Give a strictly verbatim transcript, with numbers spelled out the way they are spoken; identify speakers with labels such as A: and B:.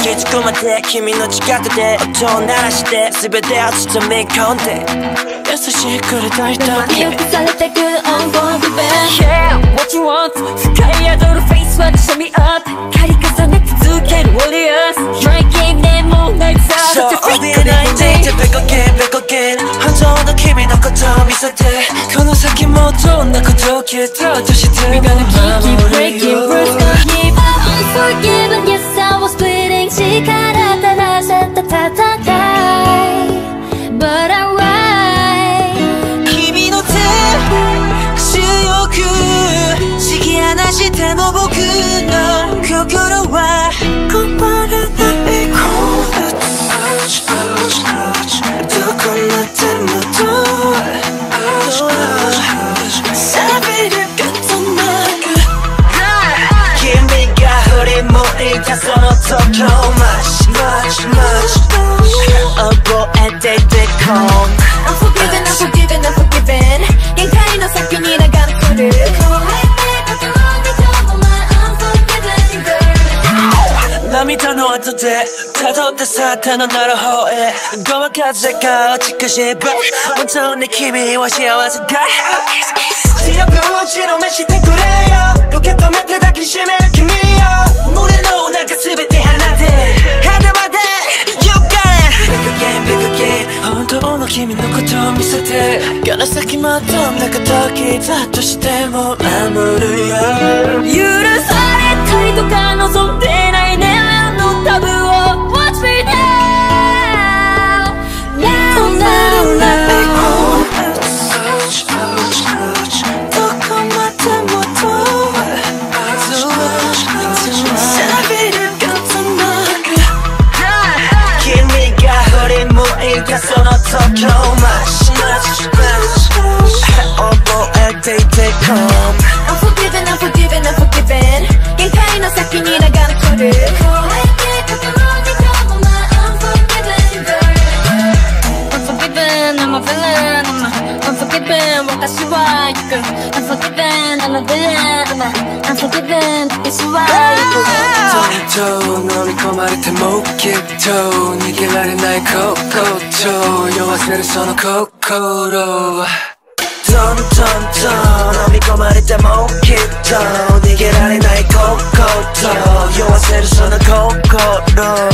A: 気づくまで君の近くで音を鳴らして全てを包み込んで優しくれた人
B: 記憶されてく unfOrgiven
A: Yeah, what you want 深い宿るフェイスはshow me up 刈り重ね続ける warriors Drinking them all night So all day night day back again back again 本当の君のことを見せてこの先もどんなことをきっととして
B: We're gonna keep, keep breaking rules Gonna keep unforgiven Yes, I was bleeding 力垂らせた戦い But I'm right
A: 君の手強く突き放しても僕の心は変わらないどこまでもどう錆びることなく君が振り向いたその時を Much, much, much 覚えててこう
B: Unforgiven, unforgiven, unforgiven 限界の先に流れ来る
A: 涙の後で辿って去ったのなる方へごまかせが落ちかしば本当に君は幸せか強く打ちのめしてくれよ受け止めて抱きしめる君よ胸の中全て放て肌まで You got it Back again, back again 本当の君のことを見せてこの先もどんなこときだとしても守るよ
B: 許されたいとか望んでないねタブを Watch me now Now, now, now
A: どこまでもどう錆びることなく君が振り向いたその時を Much, much, much 覚えていてこう
B: Unforgiven, unforgiven, unforgiven 限界の先に流れ来る私は行く Unforgiven, I'm a villain Unforgiven, 私は
A: 行くと飲み込まれてもきっと逃げられない心酔わせるその心どんどんどん飲み込まれてもきっと逃げられない心酔わせるその心